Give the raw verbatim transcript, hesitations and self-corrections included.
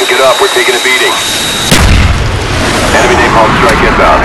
Get up, we're taking a beating. Enemy napalm strike inbound.